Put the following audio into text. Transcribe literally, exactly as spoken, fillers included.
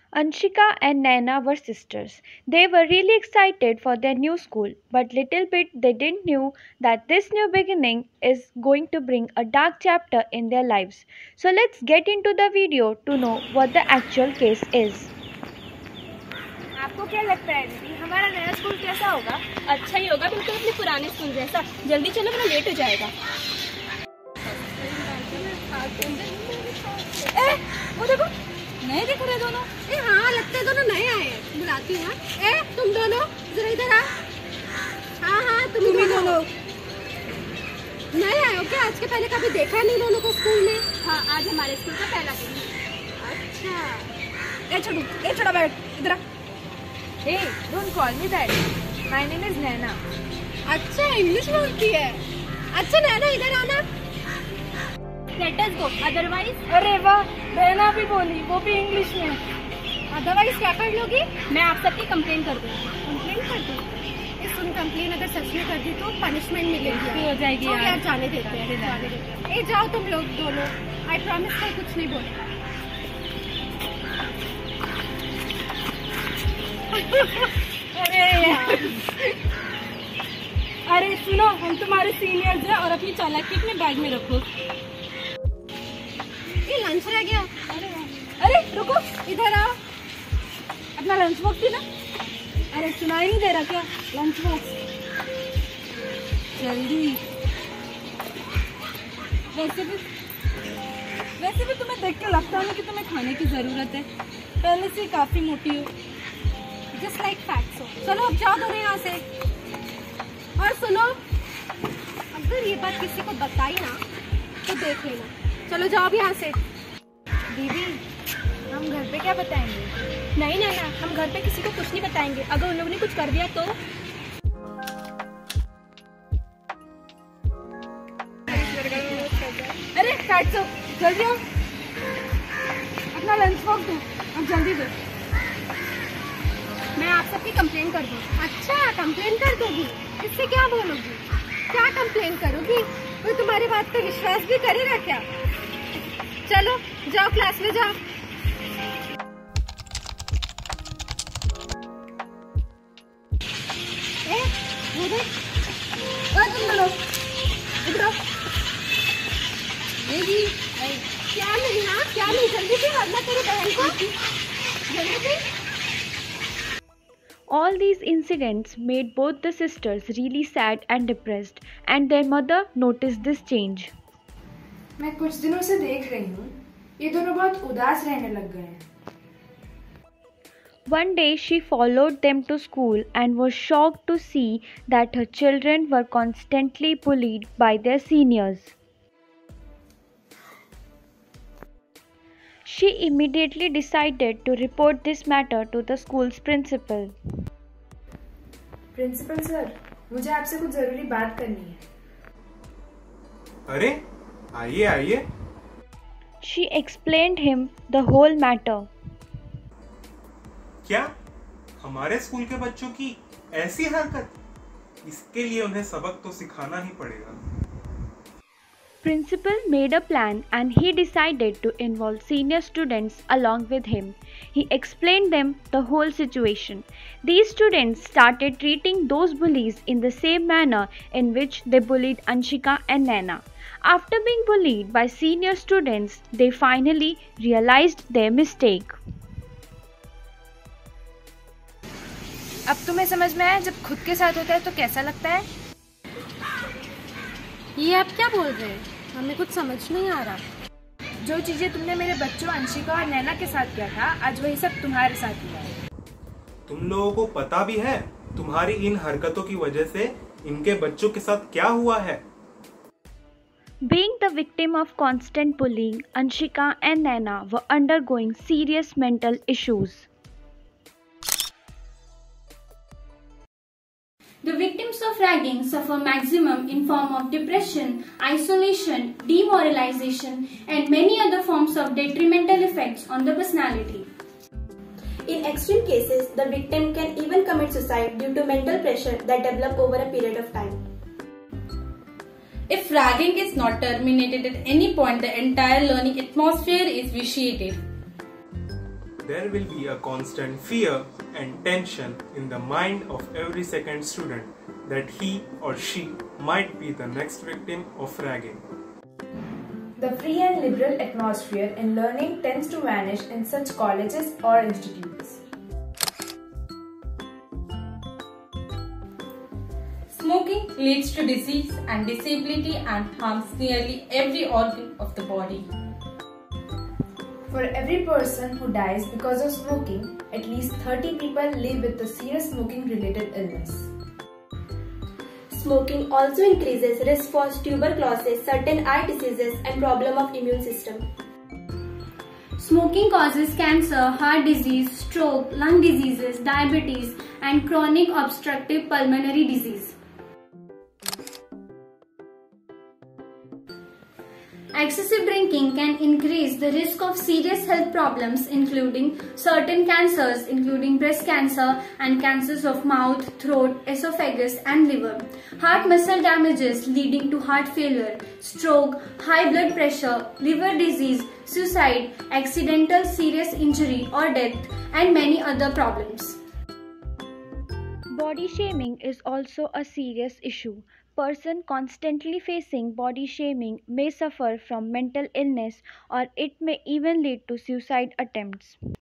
Anshika and Naina were sisters. They were really excited for their new school, but little bit they didn't knew that this new beginning is going to bring a dark chapter in their lives. So let's get into the video to know what the actual case is. आपको क्या लगता है दीदी, हमारा नया school कैसा होगा? अच्छा ही होगा, बिल्कुल अपने पुराने स्कूल जैसा। जल्दी चलो वरना लेट हो जाएगा। ए, वो देखो नए दिख रहे दोनों। ए हाँ, लगता है दोनों नए आए हैं। बुलाती हूँ। ए तुम दोनों जरा इधर आ। हाँ हाँ तुम ही दोनों नए आए हो क्या? आज के पहले कभी देखा नहीं दोनों को स्कूल में? हाँ, आज हमारे स्कूल का पहला दिन है। अच्छा। ए छोड़ू, ए छोड़ा बैठ इधर आ। Hey, don't call me that. My name is Naina. अच्छा, इंग्लिश बोलती है। अच्छा नैना इधर आना। Let us go. Otherwise, अरे वाह, नैना भी बोली, वो भी इंग्लिश में। अदरवाइज क्या कर लोगी? मैं आप सबकी कंप्लेन कर दूँगी। कंप्लेन कर दूँ? इस सुन कंप्लेन अगर सच में कर दी तो पनिशमेंट मिलेगी। हो जाएगी यार। यार। जाने देते हैं, जाने देते हैं। ए जाओ तुम लोग दोनों। आई प्रॉमिस मैं कुछ नहीं बोलूँगा। अरे यार। अरे सुनो, हम तुम्हारे सीनियर्स हैं और अपनी चालाकी अपने बैग में रखो। ये लंच रह गया। अरे अरे रुको, इधर आओ। अपना लंच बॉक्स भी ना। अरे सुनाई नहीं दे रहा क्या? लंच बॉक्स जल्दी। वैसे भी वैसे भी तुम्हें देख के लगता नहीं कि तुम्हें खाने की जरूरत है। पहले से काफी मोटी हो। जस्ट लाइक फैक्ट्स हो। चलो अब जाओ दोनों यहाँ से। और सुनो, अगर ये बात किसी को बताई ना तो देख लेना। चलो जाओ अब यहाँ से। दीदी, हम घर पे क्या बताएंगे? नहीं नहीं ना, हम घर पे किसी को कुछ नहीं बताएंगे। अगर उन लोगों ने कुछ कर दिया तो? अरे फैक्ट्स हो, जल्दी आओ। अपना लंच बॉक्स दो, अब जल्दी दो। मैं आप सबकी कंप्लेन कर दूँ। अच्छा, कंप्लेन कर दोगी? इससे क्या बोलोगी? क्या कंप्लेन करोगी? कोई तुम्हारी बात पे विश्वास भी करेगा क्या? चलो जाओ, क्लास में जाओ। ए, वो देख। ओ, तुम दोनों इधर आओ। जी क्या नहीं ना, क्या नहीं, जल्दी से वरना तेरी बहन को। जल्दी से। All these incidents made both the sisters really sad and depressed, and their mother noticed this change. मैं कुछ दिनों से देख रही हूँ, ये दोनों बहुत उदास रहने लग गए हैं। One day she followed them to school and was shocked to see that her children were constantly bullied by their seniors. She immediately decided to report this matter to the school's principal. Principal sir, मुझे आपसे कुछ जरूरी बात करनी है। अरे आइए आइए। She explained him the whole matter. क्या हमारे स्कूल के बच्चों की ऐसी हरकत? इसके लिए उन्हें सबक तो सिखाना ही पड़ेगा। Principal made a plan and he decided to involve senior students along with him. He explained them the whole situation. These students started treating those bullies in the same manner in which they bullied Anshika and Naina. After being bullied by senior students, they finally realized their mistake. अब तुम्हें समझ में आया जब खुद के साथ होता है तो कैसा लगता है? ये आप क्या बोल रहे हैं? हमें कुछ समझ नहीं आ रहा। जो चीजें तुमने मेरे बच्चों अंशिका और नैना के साथ किया था, आज वही सब तुम्हारे साथ हुआ है। तुम लोगों को पता भी है तुम्हारी इन हरकतों की वजह से इनके बच्चों के साथ क्या हुआ है? Being the victim of constant bullying, Anshika and Naina were undergoing serious mental issues. The victims of ragging suffer maximum in form of depression, isolation, demoralization, and many other forms of detrimental effects on the personality. In extreme cases, the victim can even commit suicide due to mental pressure that develop over a period of time. If ragging is not terminated at any point, the entire learning atmosphere is vitiated. there will be a constant fear and tension in the mind of every second student that he or she might be the next victim of ragging. The free and liberal atmosphere in learning tends to vanish in such colleges or institutes. Smoking leads to disease and disability and harms nearly every organ of the body. For every person who dies because of smoking, at least thirty people live with a serious smoking-related illness. Smoking also increases risk for tuberculosis, certain eye diseases, and problem of immune system. Smoking causes cancer, heart disease, stroke, lung diseases, diabetes, and chronic obstructive pulmonary disease. Excessive drinking can increase the risk of serious health problems including certain cancers including breast cancer and cancers of mouth, throat, esophagus and liver, heart muscle damages leading to heart failure, stroke, high blood pressure, liver disease, suicide, accidental serious injury or death and many other problems. Body shaming is also a serious issue. Person constantly facing body shaming may suffer from mental illness or it may even lead to suicide attempts.